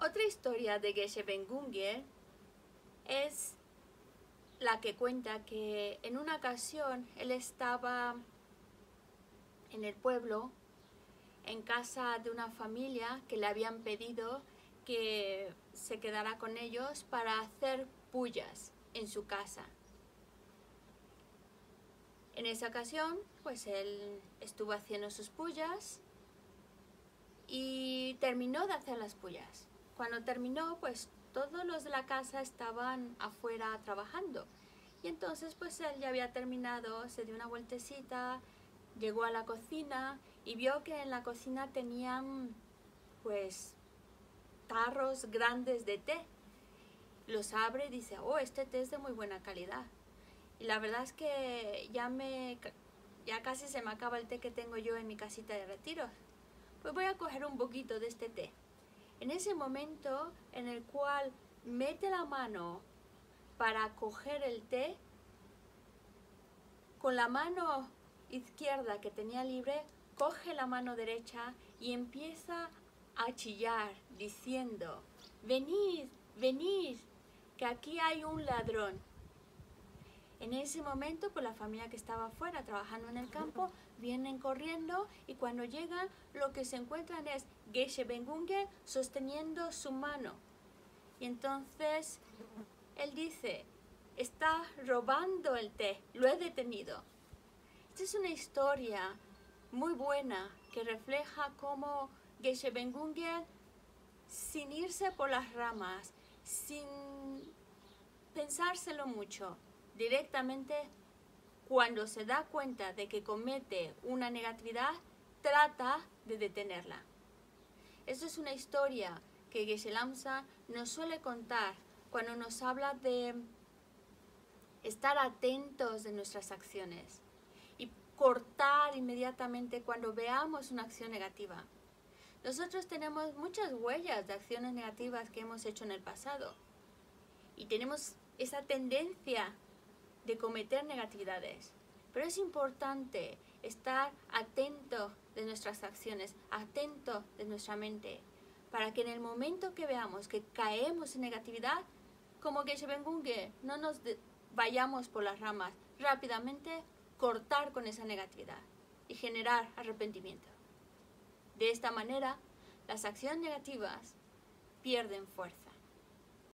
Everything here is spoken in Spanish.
Otra historia de Geshe Ben-Gungye es la que cuenta que en una ocasión él estaba en el pueblo, en casa de una familia que le habían pedido que se quedara con ellos para hacer puyas en su casa. En esa ocasión, pues él estuvo haciendo sus puyas y terminó de hacer las puyas. Cuando terminó, pues todos los de la casa estaban afuera trabajando. Y entonces, pues él ya había terminado, se dio una vueltecita, llegó a la cocina y vio que en la cocina tenían, pues, tarros grandes de té. Los abre y dice, oh, este té es de muy buena calidad. Y la verdad es que ya casi se me acaba el té que tengo yo en mi casita de retiro. Pues voy a coger un poquito de este té. En ese momento en el cual mete la mano para coger el té, con la mano izquierda que tenía libre, coge la mano derecha y empieza a chillar diciendo, venid, venid, que aquí hay un ladrón. En ese momento, pues la familia que estaba afuera trabajando en el campo, vienen corriendo y cuando llegan lo que se encuentran es Geshe Ben-Gungye sosteniendo su mano. Y entonces él dice, está robando el té, lo he detenido. Esta es una historia muy buena que refleja cómo Geshe Ben-Gungye, sin irse por las ramas, sin pensárselo mucho, directamente cuando se da cuenta de que comete una negatividad, trata de detenerla. Esta es una historia que Geshe Lamsa nos suele contar cuando nos habla de estar atentos de nuestras acciones y cortar inmediatamente cuando veamos una acción negativa. Nosotros tenemos muchas huellas de acciones negativas que hemos hecho en el pasado y tenemos esa tendencia de cometer negatividades. Pero es importante estar atento de nuestras acciones, atento de nuestra mente, para que en el momento que veamos que caemos en negatividad, como Geshe Ben-Gungye, no nos vayamos por las ramas, rápidamente cortar con esa negatividad y generar arrepentimiento. De esta manera, las acciones negativas pierden fuerza.